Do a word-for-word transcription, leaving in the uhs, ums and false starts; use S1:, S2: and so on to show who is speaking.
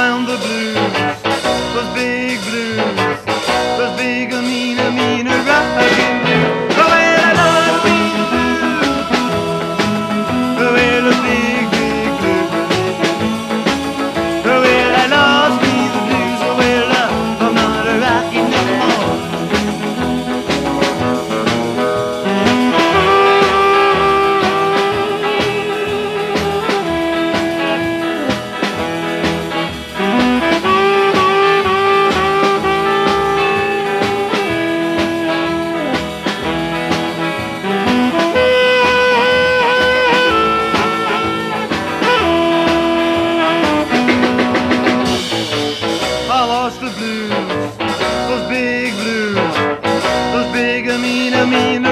S1: found the blues, those big blues, those big, a mean, a mean, a rockin' blues. Oh, well, I lost me the blues. Oh, well, the big, big blues. Oh, well, I lost me the blues. Oh, well, uh, I'm not a rockin' anymore. I lost the blues, those big blues, those big, I mean, I mean,